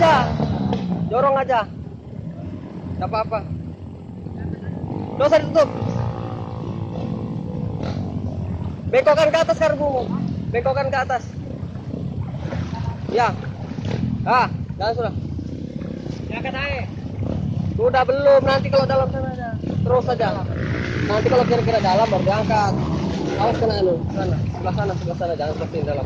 Jorong aja. Gak apa-apa. Gak usah ditutup. Bengkokkan ke atas karbumu. Bengkokkan ke atas. Ya. Jangan sudah. Jangan naik. Sudah belum, nanti kalau dalam sana aja. Terus saja. Nanti kalau kira-kira dalam baru diangkat. Awas kena sana, sebelah sana, jangan seperti dalam.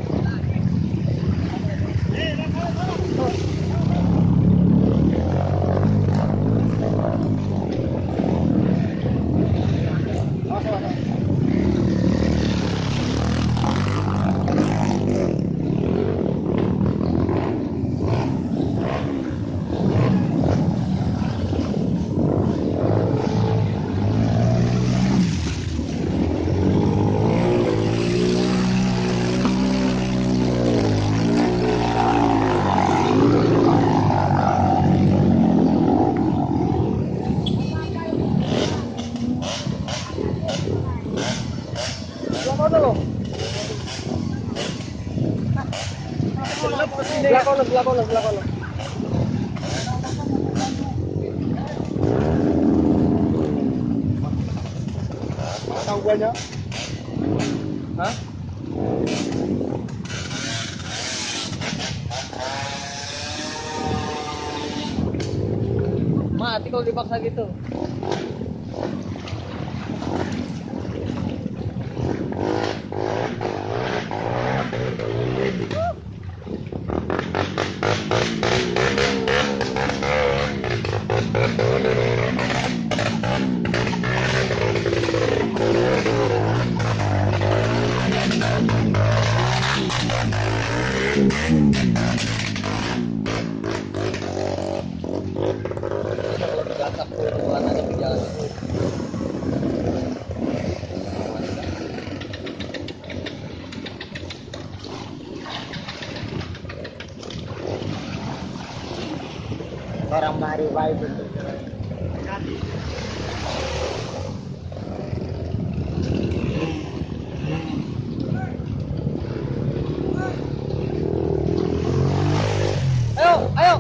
Sebelah kono. Tahu banyak. Hah? Mati kalau dipaksa gitu. Kalau bergasak pelan aja berjalan. Orang mari baik itu. Ayo.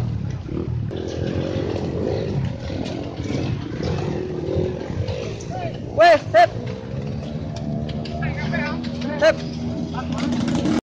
Weh, sip.